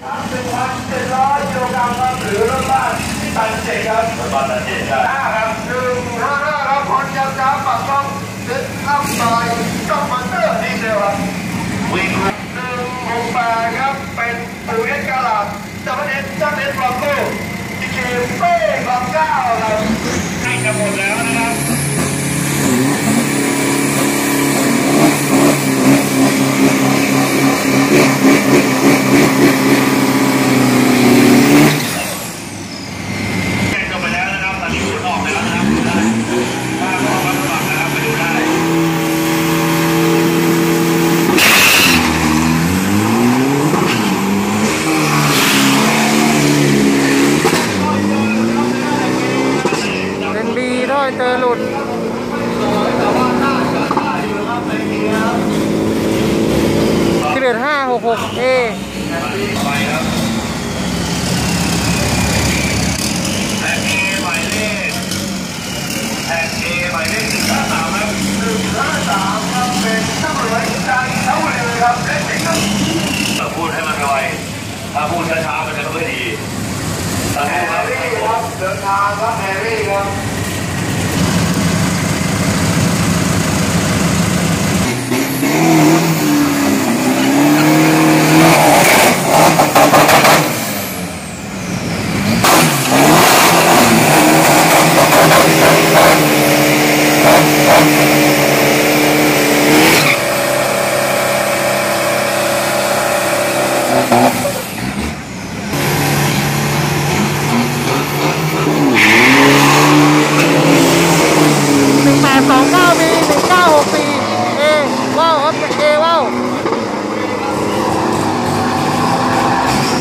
1,700 กิโลกรัมครับหรือรถบ้านตันเจ็ดครับรถบ้านตันเจ็ดครับ155ครับพรยาจ้าปากช่องเซ็ตอัพไซด์ช่องมอเตอร์ดีเซลครับวิ่ง168ครับเป็นปูเอสกาลาดจับเอสจับเอสบล็อกโก้ดีเคเป้บล็อก9ครับใกล้จะหมดแล้วนะครับเจอหลุด11,566A แท็กเอหมายเลข153ครับ153ครับเป็นตำรวจจากเท่าเลยครับเล็กๆครับพูดให้มันไวถ้าพูดช้าๆมันจะไม่ดีแฮร์รี่ครับเดินทางครับแฮร์รี่ครับ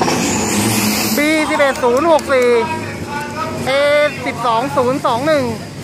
064 A 12021